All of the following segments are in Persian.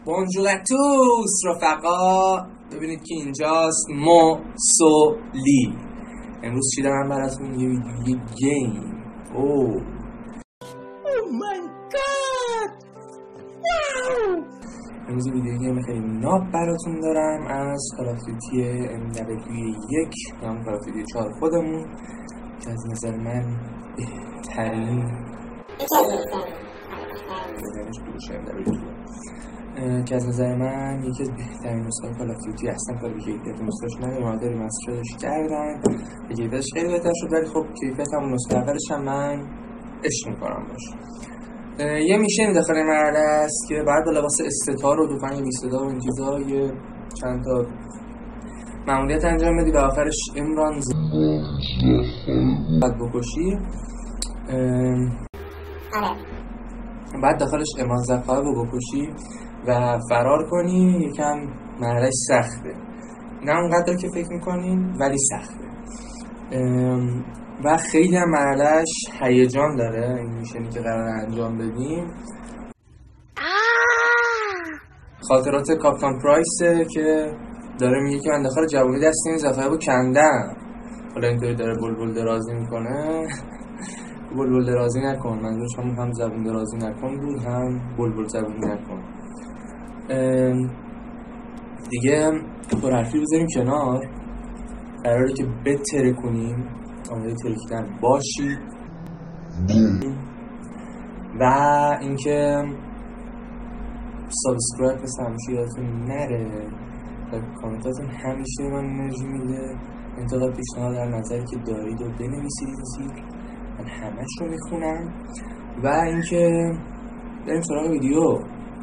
بونجور توس رفقا، ببینید که اینجاست موسولی. امروز چیدم براتون یه ویدیو گیم. اوه مای گاد، امروز ویدیو گیم خیلی ناب براتون دارم از کال آف دیوتی MW1 یا کال آف دیوتی 4 خودمون که از نظر من بهترین که از نظر من یکی از بهترین نسخه کال آف دیوتی هستن. کار به کیفیت نسخهش نداریم، آداری مسترش کردن به کیفیتش خیلی بهتر شد، ولی خب کیفیت همون نسخه اولش هم من عشق میکنم باشه. یه میشن داخل مرحله است که بعد با لباس استتار و دوپنگ بیستدا و این چیزا یه چند تا ماموریت انجام بدی و آخرش امران بعد بکشی. بعد داخلش امران زفار رو بکشی و فرار کنی. یکم مرحله سخته، نه اونقدر که فکر میکنین ولی سخته و خیلی هم مرحلهش هیجان داره. این میشنی که قرار انجام بدیم خاطرات کاپتان پرایسه که داره میگه که من داخل جوانی دست این زفایبو کندم. حالا اینطوری داره بلبل درازی میکنه. بلبل درازی نکن، منظورش هم زبون درازی نکن بود، هم بلبل زبونی نکن. دیگه پرحرفی بذاریم کنار، قراره که بتره کنیم، آماده ترکیدن باشید و اینکه سابسکرایب پس همیشه یادتون نره و کامنتاتون همیشه من انرژی میده. انتقاد پیشنهاد در نظری که دارید و بنویسید زیر، من همش رو میخونم. و اینکه بریم سراغ ویدیو.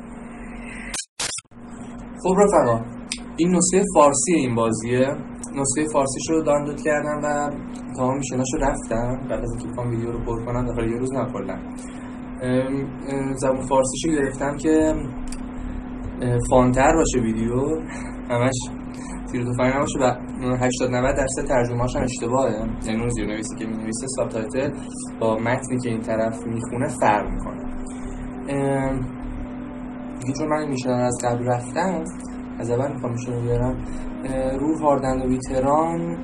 خب رفقا، این نسخه فارسی این بازیه. نسخه فارسیش رو دانلود کردم و تمام میشناشو رفتم بعد از اینکه بخوام ویدیو رو پر کنم داخل یه روز نکردم. زبون فارسیشو گرفتم که فانتر باشه ویدیو، همش تیر توفنگ نباشه و 80-90% ترجمه‌هاش هم اشتباهه. یعنی اون زیرنویسی که می‌نویسه ساب تایتل با متنی که این طرف میخونه فرق میکنه. دیگه چون من میشنم از قبل رفتم، از اول میخوام میشنم بیارم. رو هاردن و ویتران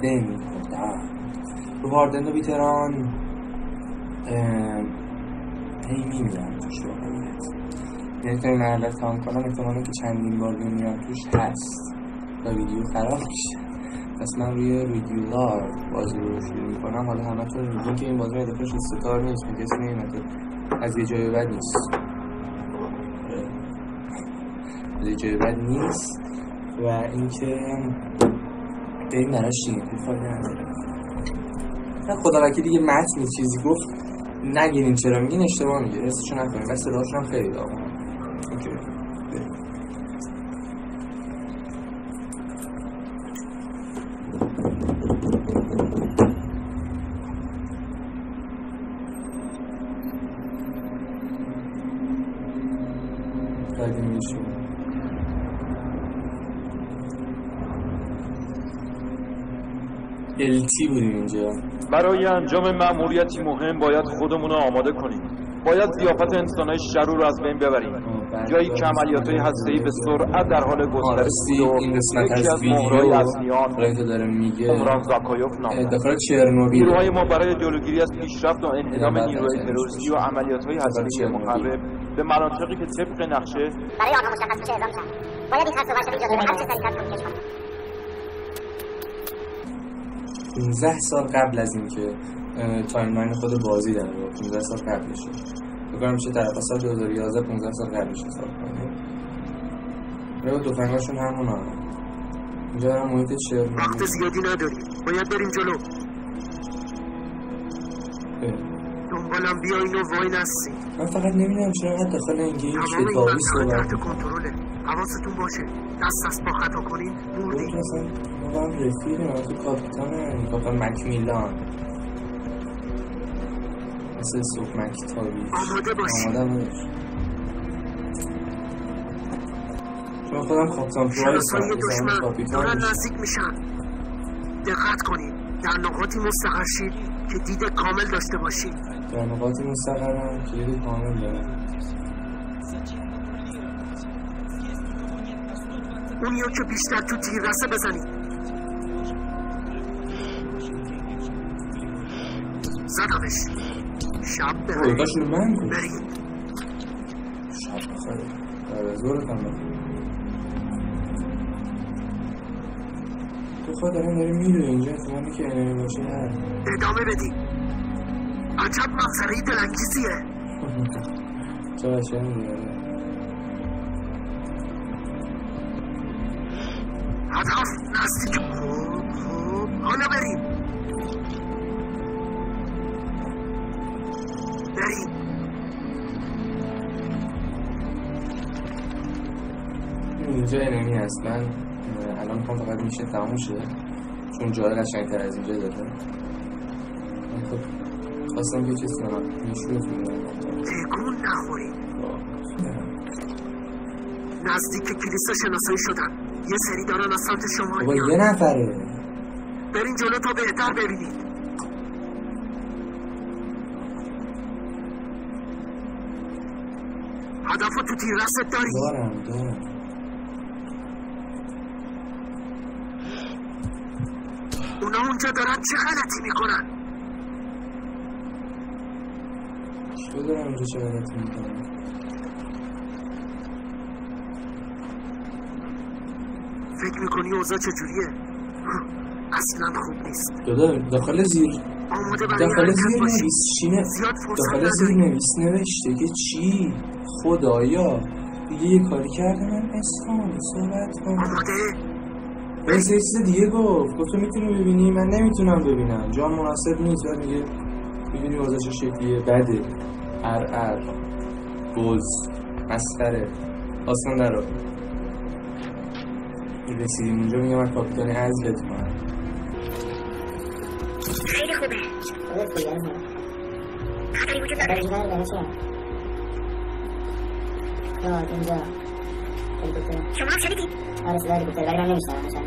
رو هاردن و ویتران هی میمیرم توش رو یعنی تا این مرحله تمام کنم احتمالا که چندین بار میمیرم توش هست و ویدیو خراب میشه. پس من روی ریگولار بازی رو شروع میکنم. حالا همه تون میگین که این بازی هدفش استتار نیست، من کسی نمیمده از یه جای بد نیست، از یه جای بد نیست و اینکه بریم براش دیگه فایده نداره. خدا وکیلی دیگه متن چیزی گفت نگیرین، چرا میگین اشتباه میگه، حسشو نکنین، بس راهشون هم خیلی داغونه. اوکی بعدی میشون LT بودیم اینجا. برای انجام مأموریتی مهم باید خودمون رو آماده کنیم. باید ضیافت انسان‌های شرور رو از بین ببریم. جایی که عملیات‌های هسته‌ای به سرعت در حال گسترش بود. این قسمت از ویدیو داره میگه امران زاکایوف نام داخل چرنوبیل. نیروهای ما برای جلوگیری از پیشرفت و انهدام نیروهای تروریستی و عملیات‌های هسته‌ای مخرب به مناطقی که طبق نقشه برای آنها مشخص بشه اعلام کرد. باید این خط رو برشون ایجاد هر چه سریع‌تر کنیم کشور. 15 سال قبل از اینکه تایملاین خود بازی در واقع 15 سال قبلشه. بگم میشه طرف سال 2011 15 سال قبلش حساب کنیم. راه دوفنگاشون همونا. اینجا دارم محیط چرنوبیل. وقت زیادی نداریم. باید بریم جلو. دنبالم بیاین و وای نسین. من فقط نمیدونم چرا حد داخل این گیم شتابی صحبت تحت کنترله. حواستون باشه. دست با خطا کنین بردین. ما با هم رفیقیم. من تو کاپیتان مکمیلان مثل سوک مکتابی آماده باشی. آماده باش. چون خودم کاپیتان پرایس هم دشمن کاپیتان دارن نزدیک میشن. دقت کنید. در نقاطی مستقر شید که دید کامل داشته باشید. در نقاطی مستقرم که دید کامل دارم. اونیو که بیشتر تو تیررسه بزنید. زدمش. شب بخیر. برید. شب بخیر. زورت هم بخیر. تو خود داری میره اینجا اتمانی که انمی باشه هست. ادامه بدی. عجب منظرهی دلانگیزیه. چه قشنگی داره. هدف نزدیک. خوب حالا بریم. اینجا انمی هست. من الان میخوام فقط میشه تموم شده چون جای قشنگ‌تر از اینجا داره. خب خواستم که چیز کنم نشونتون بدم. تکون نخوری. نزدیک کلیسا شناسایی شدن. یه سری دارن از سمت شما بابا یه نفره. برین جلو تا بهتر ببینید. هدفو تو تیررست داری؟ دارم. اونا اونجا دارن چه غلطی میکنن؟ چه دارن اونجا چه غلطی میکنن؟ فکر میکنی اوضاع چجوریه؟ اصلا خوب نیست. داخل زیر نویس نوشته که چی؟ خدایا دیگه یه کاری کرده من اسکان صحبت کنم. آماده؟ بس یه چیز دیگه گفت تو میتونی ببینی من نمیتونم ببینم جا مناسب نیست. و میگه میبینی اوضاع چه شکلیه بده بوز مسخره آسان درو رسیدیم اونجا میگم من کاپیتانی عزلت کنم. خیلی خوبه. خطری وجود نداره. اینجا شما هم شنیدید؟ آره صدا هلیکوپتر ولی من نمیشنم.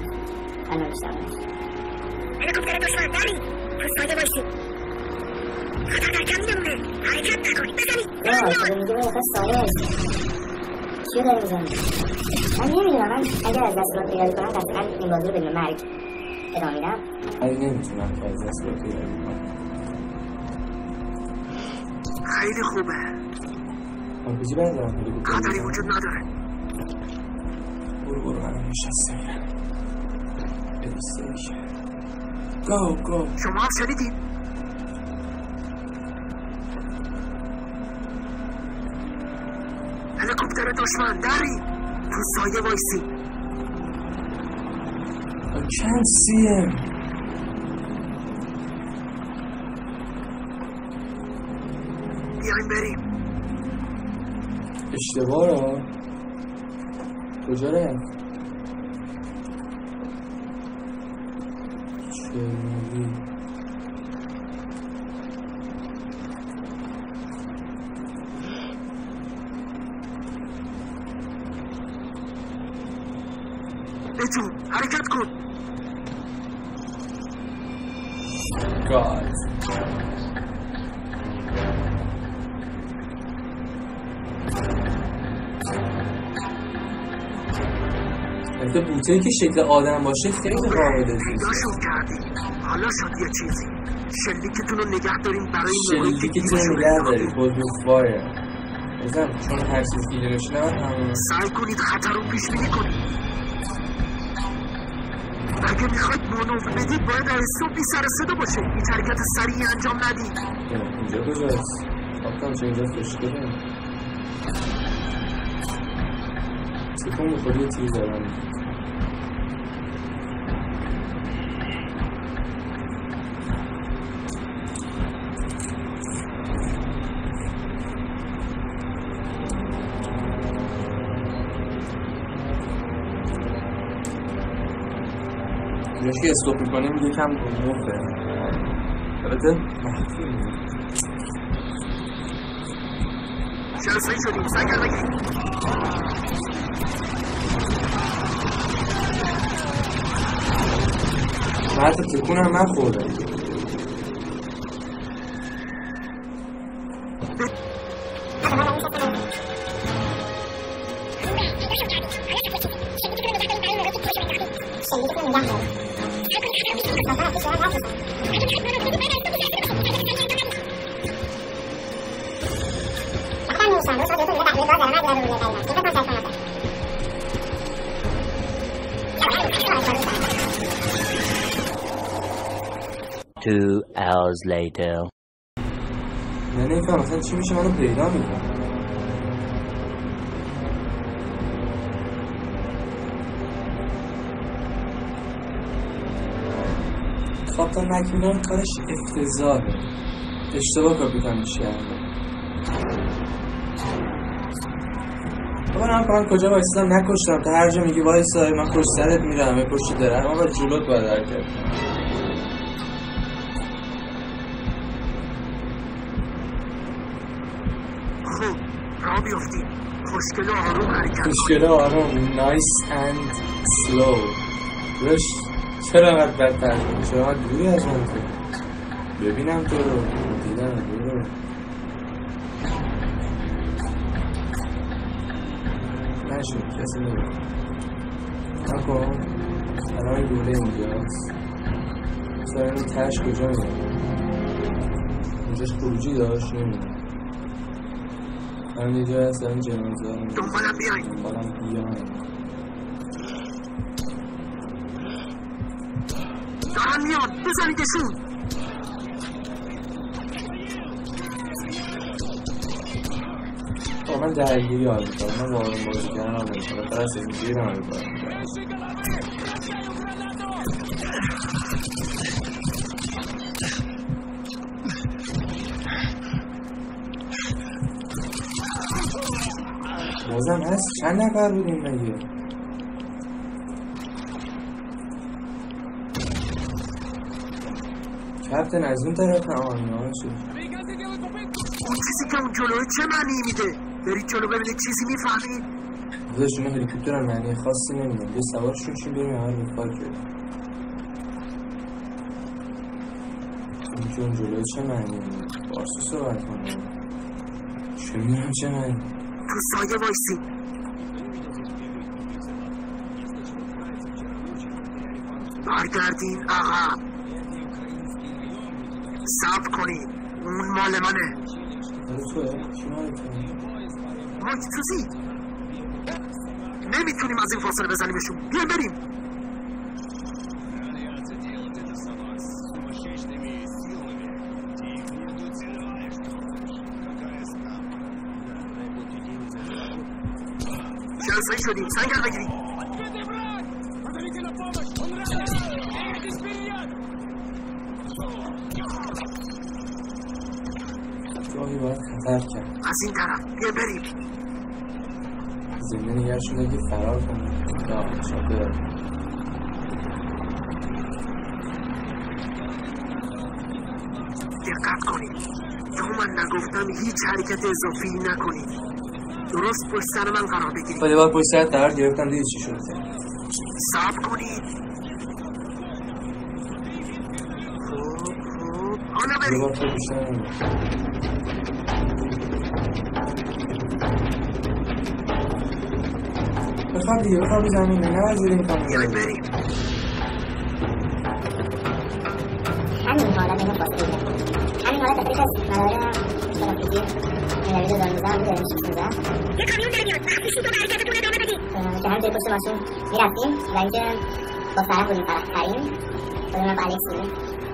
هلیکوپتر دشمن داری تو سایه بایستی. خطر در کمینمونه. حرکت نکنید بزنید. نه میگه باید سایه چیو داری میزنی؟ من نمیدونم. من اگر از دستورات پیاده کنم دقیقا این بازی رو بدون مرگ ادامه میدم. ولی نمیتونم که از دستورات پیاده کنم. خیلی خوبه. آرپیجی بردارم هلیکوپتر خطری وجود نداره. برو من نشسته میرم. گو شما هم شنیدید؟ هلیکوپتر دشمن داری تو سایه وایسی. I can't see him. بیاین بریم. اشتباه را کجا رفت؟ چرنوبیل. بجون حرکت کن. God. البته بوته‌ای که شکل آدم باشه خیلی قابل دید. پیداشون کردیم. حالا شد یه چیزی. شلیکتون رو نگه داریم برای موقعی که شلیکتون رو نگه داریم بزرگواره بزن چون هر چیز دیگه نشنم. سعی کنید خطر رو پیش بینی کنید. اگه میخواید مانور بدید باید آیستون بی سر صدا باشه. هیچ حرکت سریعی انجام ندید. اینجا کجاست؟ خواستم چه اینجا خوشگله سکون بخوری یه تیر دارم. اینجاش که اسکوپ میکنیم یکم مفته البته شناسایی شدیم. سنگر بگیریم. من حتی تکونم من خوردم. نگه دارم. Two hours later. نمیفهم مثلا چی میشه منو پیدا میکنم. کاپیتان مکمیلان کارش افتضاحه. اشتباه کاپیتانش کرده. من هم کجا وایستم نکشتم تا هر جا میگی وایسا من پشت سرت میرم پشت درم اما جلوت باید حرکت کنم. خب راه بیافتیم. خوشگل و آروم حرکت کنیم. خوشگل و آروم. نایس اند سلو. روش چرا انقدر بدتر کنی؟ چرا دوری از من فکر ببینم تو رو دیدم برو نشون کسی نبود نکن الان دوله اینجاست مثلا این تش کجا میدم اینجاش خروجی داشت نمیدم همین اینجا هست این جنازه دنبالم بیاین دارن میان بزنیدشون. من درگیری حال میکنم من واقعا بازی کردن حال میکنم بطر از اینجوری رو حال میکنم بازم هست چند نفر بودیم مگه کپتن از اون طرف آنها شد اون چیزی که اون جلوه چه معنی میده؟ برید جلو ببینید چیزی میفهمید؟ بودش اون هلیکوپتر هم معنی خاصی نمیدن یه سوارشون چون بریم هر رفاق کرد اون که اون جلوه چه معنی میده؟ بارسی صحبت کنم چه میدونم چه معنی؟ تو سایه وایسی برگردین عقب صبر کنید اون مال منه توه؟ چی مال توه؟ مایک توزی نمیتونیم از این فاصله بزنیمشون بیاین بریم شرسایی شدیم سنگر بگیریم راهی باید خطر کرد از این طرف بیاین بریم زمین نگرشون اگه فرار کنم یا شاید دقت کنید تا من نگفتم هیچ حرکت اضافی نکنید درست پشت سر من قرار بگیرید خیلی باید پشت سر قرار گرفتم دیگه چی شد صبر کنید خوب حالا برید یه بار تو بیشتر نمید بخواب دیگه بخواب زمینه نه از زیرین کنم بیاین بریم همین حالت اینو فاصله همین حالت تفریق از مداره ترافیکی نوید دارمیزه هم داریم 16 یه کامیون داره میاد وقتی تو به حرکتتون ادامه بدید که هم توی پشت ماشین میرفتیم و اینکه با طرف بودیم طرف ترین خودمون با الکس بودیم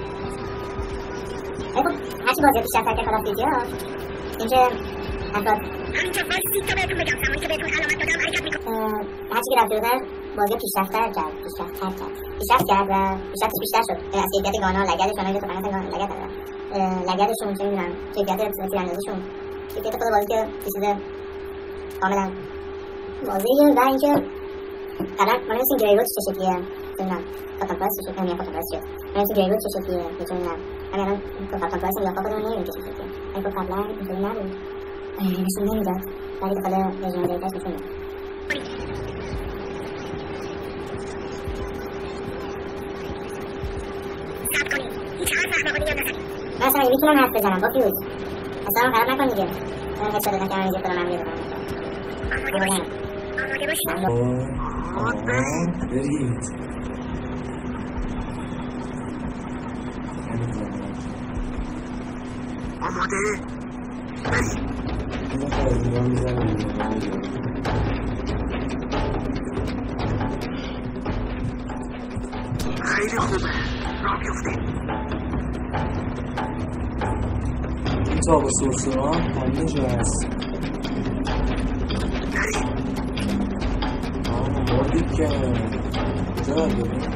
خب هرچی بازی پیشرفت کرد ترافیکی ها اینکه افراد همینجا وایسید تا بهتون بگم زمانی که بهتون علامت دادم حرکت میکنم هرچی که رفته بودن بازی پیشرفت کرد و پیشرفتش بیشتر شد از کیفیت گانا لگدش آنها که تو قنات گانا لگد داره لگدشون چه میدونم کیفیت تیراندازیشون کیفیت خود بازی که چیز کاملا واضحه و اینکه قدر من نمیستیم گریروت چه شکلیه نمیدونم کاپتان پرایس چه شکلیه نمیدونم کاپتان پرایس چیه من نمیستیم گریروت چه شکلیه نمیدونم همین الان کاپتان پرایس هم یافا خودمون نمیدونم چه شکلیه این که قبلا اینطوری نبود نشون نمیداد ولی داخل رژیم دیتاش نشون میداد صبر کنید هیچ حرف احمقانه یا نزنید من اصلا میتونم حرف بزنم با فیوز اصلا قرار نکن دیگه من هیچ شده نکنم اینجا خودم عملی بکنم آماده باشید بریم آماده؟ بریم. خیلی خوبه، راه بیفتیم. این تاب و سرسران همه جا هست. بریم. بردید که جا داریم.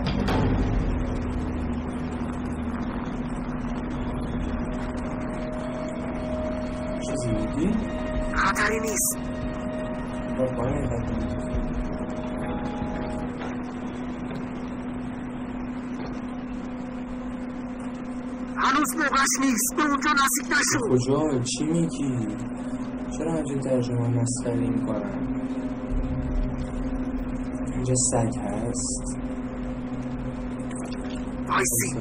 چیزی بودی؟ خطری نیست. با پایین خطری. هنوز موقعش نیست، به اونجا نزدیک نشو. کجا؟ چی میگی؟ چرا همچین ترجمه مسخری میکنن؟ اینجا سگ هست. وایسی،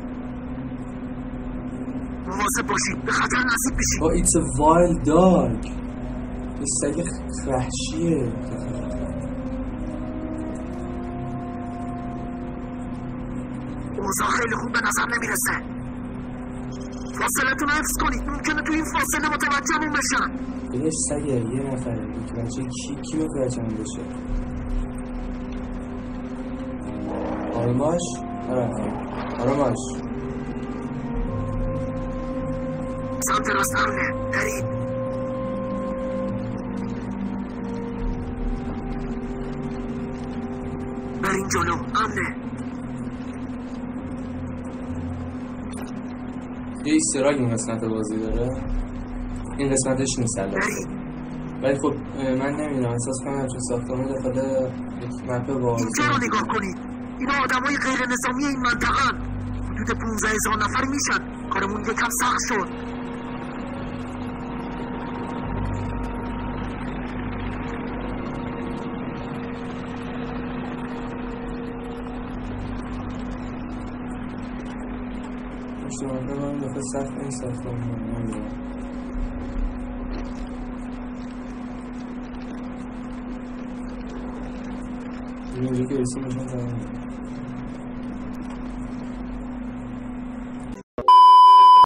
مواظب باشید، به خطر نزدیک بشید. با it's a wild dog. این سگ وحشیه. اوضاع خیلی خوب به نظر نمیرسه. فاصلتون رو حفظ کنید، ممکنه تو این فاصله متوجهمون بشن. بهش سگه، یه نفره متوجه کی متوجه هم بشه؟ آرامش؟ آرامش سمت راست امنه، برید. برین جلو، امنه. یه ایستراگ این قسمت بازی داره. این قسمتش نیست ولی خب من نمیدونم، احساس کنم چون ساختمان داخل یک مپ بازی. اینجا رو نگاه کنید، اینا آدمای غیر نظامی این منطقه حدود 15,000 نفر میشن. کارمون یکم سخت شد. من دفعه سخت این ساختمان نمیدونم. اینجا که رسیمشون تمام